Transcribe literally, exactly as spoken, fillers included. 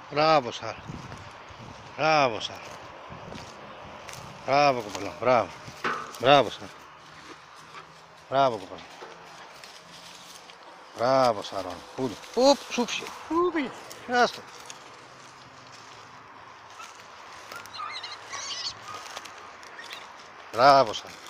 Μπράβο, Σάρα. Μπράβο, Σάρα. Μπράβο, κοπελό. Μπράβο. Μπράβο, Σάρα. Μπράβο, κοπελό. Μπράβο, Σαρών. Πού είναι. Πού, σου φύγε. Πού πήγε. Άστο. Μπράβο, Σάρα.